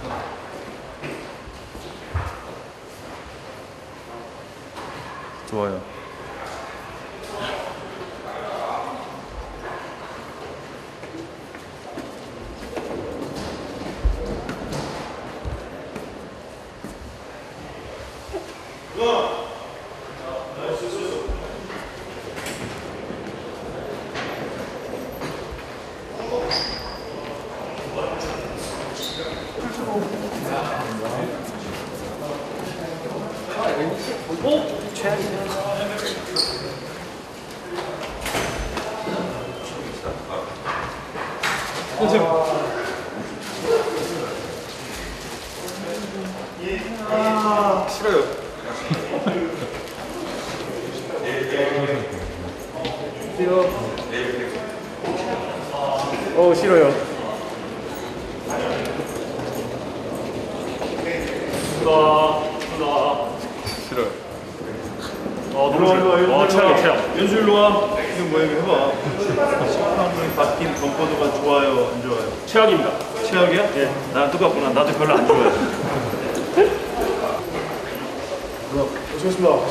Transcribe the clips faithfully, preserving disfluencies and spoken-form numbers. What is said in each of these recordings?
좋아요. 아, 싫어요. 싫어. 어, 싫어요. 싫어요. 어, 너무 좋아. 와, 최악, 최악. 연수 일로 와. 이거 뭐야, 이거 해봐. 심판이 바뀐 건포도가 좋아요, 안 좋아요? 최악입니다. 최악이야? 예, 나랑 똑같구나. 나도 별로 안 좋아해. 좋습니다.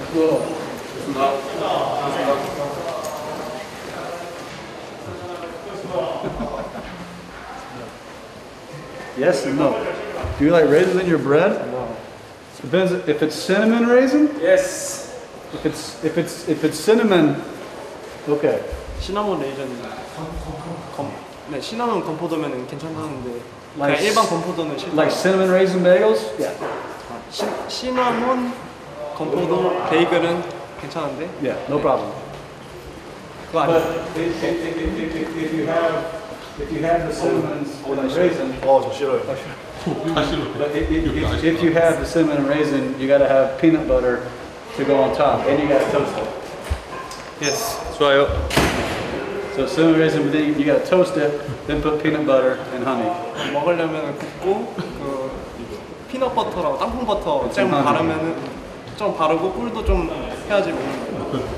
Yes and no. Do you like raisins in your bread? No. Depends if it's cinnamon raisin. Yes. If it's if it's if it's cinnamon, okay. 시나몬 레이전. 검, 네, 시나몬 건포도면은 괜찮다는데 그냥 Like 일반 건포도는 싫다. Like cinnamon raisin bagels? Yeah. 시, 시나몬 건포도 베이글은 괜찮은데. Yeah, no problem. 그거 아니야. But if, if, if, if, if, if you have if you have the cinnamon and raisin, 어, 저 싫어요. but if, if, if, if you have the cinnamon and raisin, you got to have peanut butter to go on top, and you got to toast it. Yes, 좋아요. So cinnamon raisin, but then you got to toast it, then put peanut butter and honey. 먹으려면 굽고 그 피넛 버터라고 땅콩 버터 잼 음. 바르면은 좀 바르고 꿀도 좀 해야지 먹는 거예요.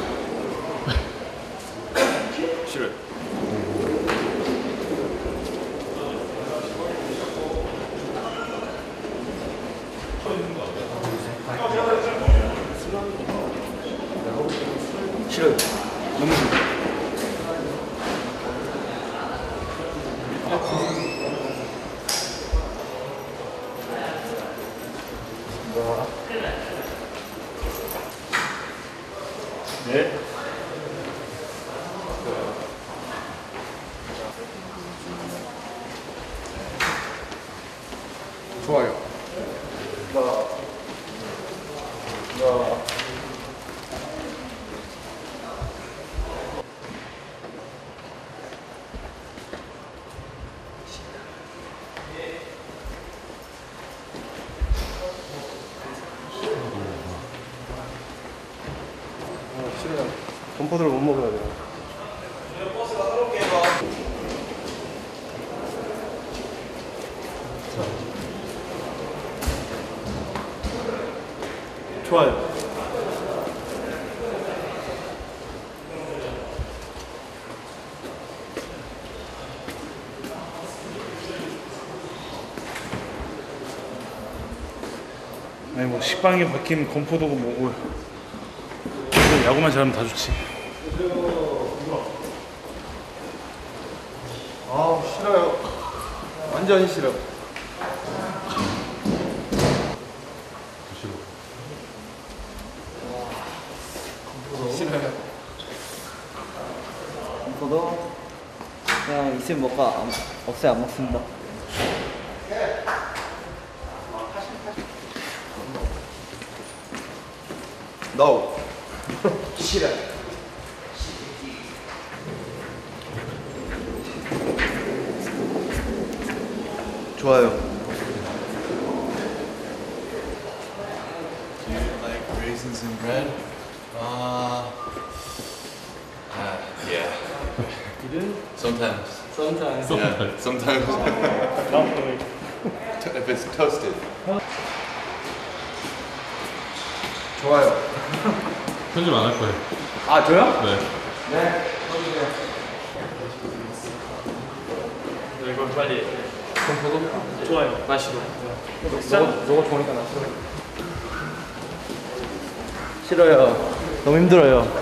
싫어요. 싫어요. 너무 싫어요. 네. 좋아요. 싫어요. 건포도를 못 먹어야 돼요. 좋아요. 아니 뭐 식빵에 박힌 건포도고 뭐고 야구만 잘하면 다 좋지. 아, 싫어요. 완전히 싫어. 싫어요. 건포도 그냥 있으면 먹고 안, 없어요 안 먹습니다. No. 싫어요. 좋아요. Do you like raisins in bread? Uh, uh yeah. You do? Sometimes. Sometimes. Yeah, sometimes. Not really. To- if it's toasted. 좋아요. 편집 안 할 거예요. 아, 저요? 네. 네. 이거 빨리. 건포도? 좋아요. 맛있어. 너가 좋으니까 나 싫어. 싫어요. 너무 힘들어요.